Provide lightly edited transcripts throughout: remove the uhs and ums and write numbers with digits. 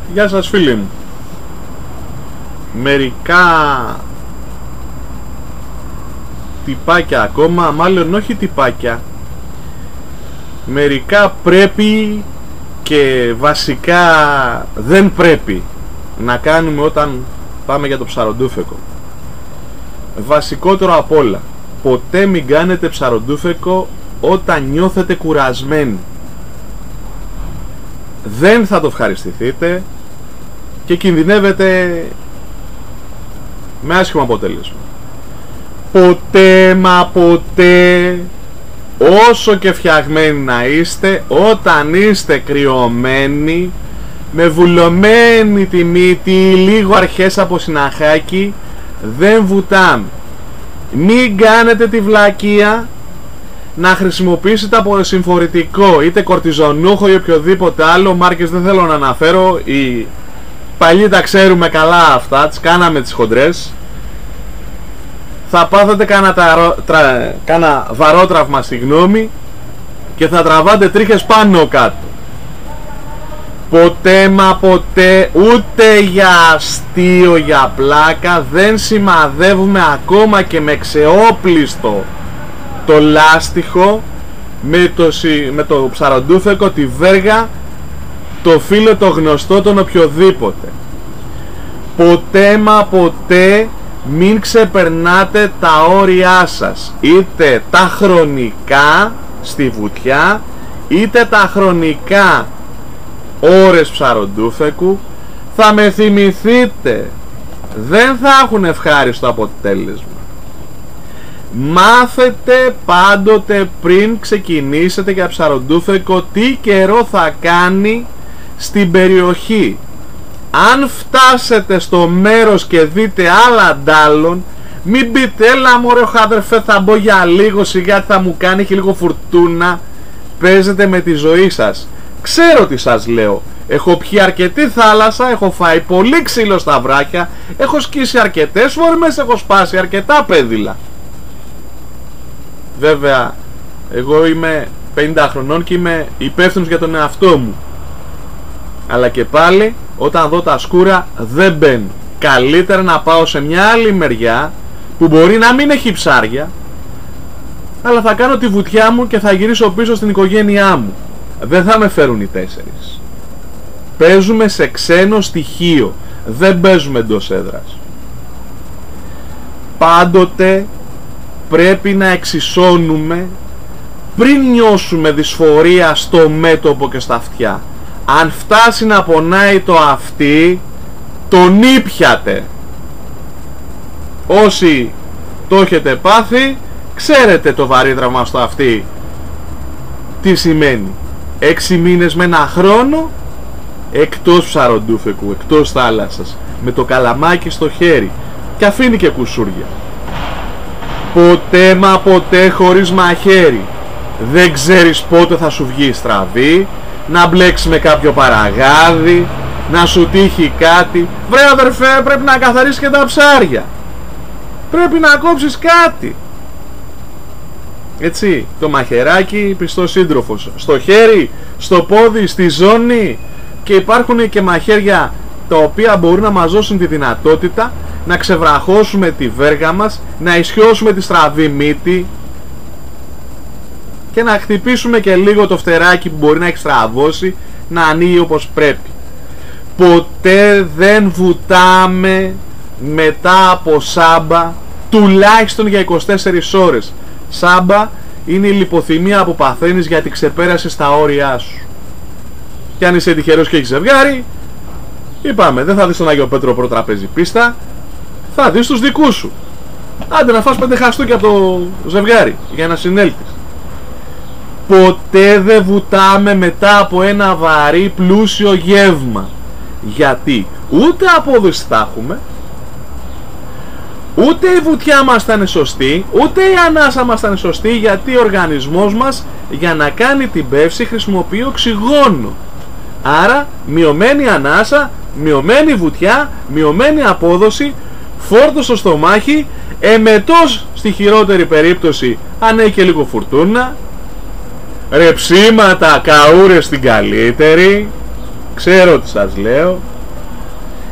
Γεια σας φίλοι μου. Μερικά τυπάκια ακόμα, μάλλον όχι τυπάκια, μερικά πρέπει και βασικά δεν πρέπει να κάνουμε όταν πάμε για το ψαροντούφεκο. Βασικότερο απ' όλα, ποτέ μην κάνετε ψαροντούφεκο όταν νιώθετε κουρασμένοι. Δεν θα το ευχαριστηθείτε και κινδυνεύετε με άσχημο αποτέλεσμα. Ποτέ μα ποτέ, όσο και φτιαγμένοι να είστε, όταν είστε κρυωμένοι, με βουλωμένη τη μύτη, λίγο αρχές από συναχάκι, δεν βουτάμε. Μην κάνετε τη βλακεία να χρησιμοποιήσετε από συμφορητικό, είτε κορτιζονούχο ή οποιοδήποτε άλλο. Μάρκες δεν θέλω να αναφέρω, οι παλιοί τα ξέρουμε καλά αυτά, τις κάναμε τις χοντρές. Θα πάθετε κάνα βαρότραυμα, συγγνώμη, και θα τραβάτε τρίχες πάνω κάτω. Ποτέ μα ποτέ, ούτε για αστείο, για πλάκα, δεν σημαδεύουμε ακόμα και με ξεόπλιστο το λάστιχο, με το ψαροντούφεκο, τη βέργα, το φίλο, το γνωστό, τον οποιοδήποτε. Ποτέ μα ποτέ μην ξεπερνάτε τα όρια σας, είτε τα χρονικά στη βουτιά, είτε τα χρονικά ώρες ψαροντούφεκου. Θα με θυμηθείτε, δεν θα έχουν ευχάριστο αποτέλεσμα. Μάθετε πάντοτε πριν ξεκινήσετε για ψαροντούφεκο τι καιρό θα κάνει στην περιοχή. Αν φτάσετε στο μέρος και δείτε άλλα αντάλλον, μην πείτε έλα μωρέ χάδερφε, θα μπω για λίγο, σιγά θα μου κάνει και λίγο φουρτούνα. Παίζετε με τη ζωή σας. Ξέρω τι σας λέω. Έχω πιει αρκετή θάλασσα, έχω φάει πολύ ξύλο στα βράχια, έχω σκίσει αρκετές φορμές, έχω σπάσει αρκετά πέδιλα. Βέβαια, εγώ είμαι 50 χρονών και είμαι υπεύθυνος για τον εαυτό μου. Αλλά και πάλι, όταν δω τα σκούρα δεν μπαίνω. Καλύτερα να πάω σε μια άλλη μεριά που μπορεί να μην έχει ψάρια, αλλά θα κάνω τη βουτιά μου και θα γυρίσω πίσω στην οικογένειά μου. Δεν θα με φέρουν οι 4. Παίζουμε σε ξένο στοιχείο, δεν παίζουμε εντός έδρας. Πάντοτε πρέπει να εξισώνουμε πριν νιώσουμε δυσφορία στο μέτωπο και στα αυτιά. Αν φτάσει να πονάει το αυτί, τον ήπιατε. Όσοι το έχετε πάθει, ξέρετε το βαρύτραυμα στο αυτί τι σημαίνει. 6 μήνες με ένα χρόνο εκτός ψαροντούφεκου, εκτός θάλασσας, με το καλαμάκι στο χέρι, και αφήνει και κουσούρια. Ποτέ μα ποτέ χωρίς μαχαίρι. Δεν ξέρεις πότε θα σου βγει στραβή, να μπλέξει με κάποιο παραγάδι, να σου τύχει κάτι. Βρε αδερφέ, πρέπει να καθαρίσεις και τα ψάρια, πρέπει να κόψεις κάτι. Έτσι, το μαχαιράκι πιστός σύντροφος, στο χέρι, στο πόδι, στη ζώνη. Και υπάρχουν και μαχαίρια τα οποία μπορούν να μας δώσουν τη δυνατότητα να ξεβραχώσουμε τη βέργα μας, να ισιώσουμε τη στραβή μύτη και να χτυπήσουμε και λίγο το φτεράκι που μπορεί να έχει στραβώσει, να ανοίγει όπως πρέπει. Ποτέ δεν βουτάμε μετά από σάμπα, τουλάχιστον για 24 ώρες. Σάμπα είναι η λιποθυμία που παθαίνεις γιατί ξεπέρασες τα όρια σου. Και αν είσαι τυχερός και έχεις ζευγάρι, είπαμε, δεν θα δεις τον Άγιο Πέτρο προτραπέζι πίστα, θα δεις τους δικούς σου. Άντε να φας 5 χαστούκια από το ζευγάρι για να συνέλθεις. Ποτέ δεν βουτάμε μετά από ένα βαρύ πλούσιο γεύμα. Γιατί ούτε απόδοση θα έχουμε, ούτε η βουτιά μας θα είναι σωστή, ούτε η ανάσα μας θα είναι σωστή, γιατί ο οργανισμός μας για να κάνει την παύση χρησιμοποιεί οξυγόνο. Άρα μειωμένη ανάσα, μειωμένη βουτιά, μειωμένη απόδοση, φόρτο στο στομάχι, εμετός στη χειρότερη περίπτωση αν έχει και λίγο φουρτούνα, ρεψίματα, καούρες στην καλύτερη. Ξέρω τι σας λέω.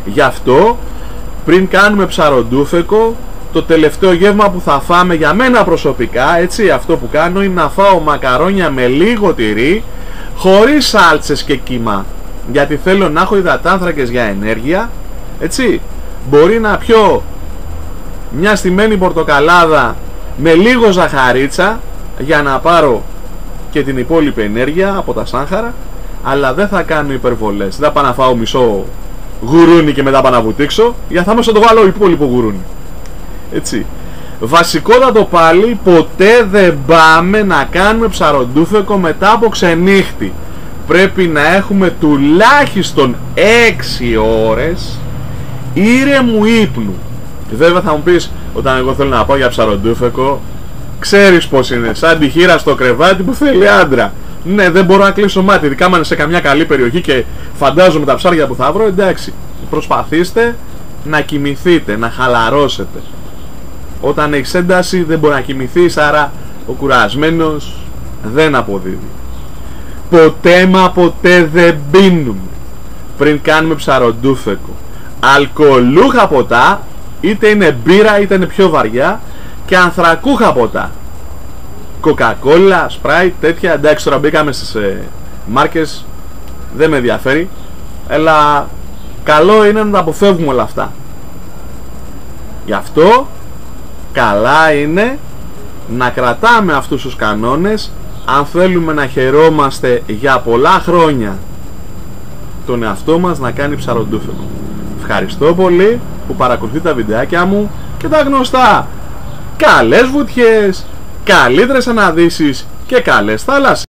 Γι' αυτό πριν κάνουμε ψαροντούφεκο, το τελευταίο γεύμα που θα φάμε για μένα προσωπικά, έτσι, αυτό που κάνω είναι να φάω μακαρόνια με λίγο τυρί, χωρίς σάλτσες και κύμα, γιατί θέλω να έχω υδατάνθρακες για ενέργεια, έτσι. Μπορεί να πιω μια στημένη πορτοκαλάδα με λίγο ζαχαρίτσα για να πάρω και την υπόλοιπη ενέργεια από τα σάχαρα, αλλά δεν θα κάνω υπερβολές. Δεν θα πάω να φάω μισό γουρούνι και μετά πάω να βουτήξω, για θα μέσα το βάλω υπόλοιπο γουρούνι, έτσι. Βασικότατο πάλι, ποτέ δεν πάμε να κάνουμε ψαροντούφεκο μετά από ξενύχτη. Πρέπει να έχουμε τουλάχιστον 6 ώρες ήρεμου ύπνου. Βέβαια θα μου πεις, όταν εγώ θέλω να πάω για ψαροντούφεκο, ξέρεις πως είναι, σαν τη χείρα στο κρεβάτι που θέλει άντρα. Ναι, δεν μπορώ να κλείσω μάτι, ειδικά αν είναι σε καμιά καλή περιοχή και φαντάζομαι τα ψάρια που θα βρω, εντάξει. Προσπαθήστε να κοιμηθείτε, να χαλαρώσετε. Όταν έχεις ένταση δεν μπορεί να κοιμηθείς, άρα ο κουρασμένος δεν αποδίδει. Ποτέ μα ποτέ δεν πίνουμε πριν κάνουμε ψαροντούφεκο αλκοολούχα ποτά, είτε είναι μπύρα είτε είναι πιο βαριά, και ανθρακούχα ποτά, κοκακόλα, σπράιτ, τέτοια. Εντάξει, τώρα μπήκαμε στις μάρκες, δεν με ενδιαφέρει, αλλά καλό είναι να τα αποφεύγουμε όλα αυτά. Γι' αυτό καλά είναι να κρατάμε αυτούς τους κανόνες αν θέλουμε να χαιρόμαστε για πολλά χρόνια τον εαυτό μας να κάνει ψαροντούφεκο. Ευχαριστώ πολύ που παρακολουθείτε τα βιντεάκια μου και τα γνωστά. Καλές βουτιές, καλύτερες αναδύσεις και καλές θάλασσες.